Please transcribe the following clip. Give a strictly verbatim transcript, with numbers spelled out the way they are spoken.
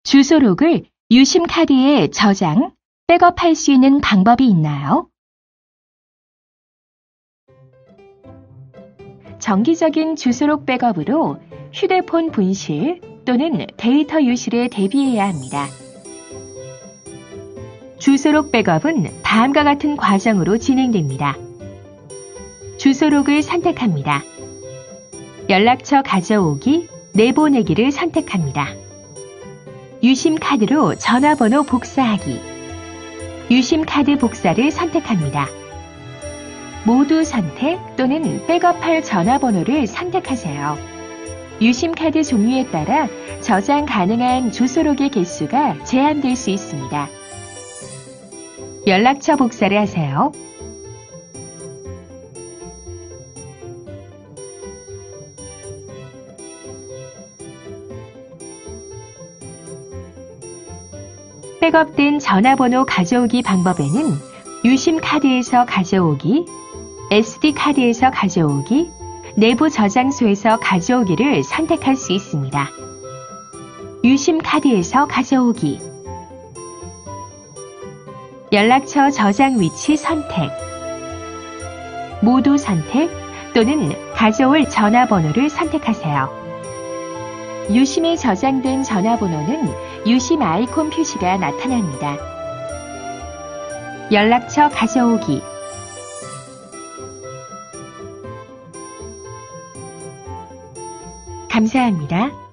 주소록을 유심 카드에 저장, 백업할 수 있는 방법이 있나요? 정기적인 주소록 백업으로 휴대폰 분실 또는 데이터 유실에 대비해야 합니다. 주소록 백업은 다음과 같은 과정으로 진행됩니다. 주소록을 선택합니다. 연락처 가져오기, 내보내기를 선택합니다. 유심 카드로 전화번호 복사하기, 유심 카드 복사를 선택합니다. 모두 선택 또는 백업할 전화번호를 선택하세요. 유심 카드 종류에 따라 저장 가능한 주소록의 개수가 제한될 수 있습니다. 연락처 복사를 하세요. 백업된 전화번호 가져오기 방법에는 유심 카드에서 가져오기, 에스디 카드에서 가져오기, 내부 저장소에서 가져오기를 선택할 수 있습니다. 유심 카드에서 가져오기, 연락처 저장 위치 선택, 모두 선택 또는 가져올 전화번호를 선택하세요. 유심에 저장된 전화번호는 유심 아이콘 표시가 나타납니다. 연락처 가져오기, 감사합니다.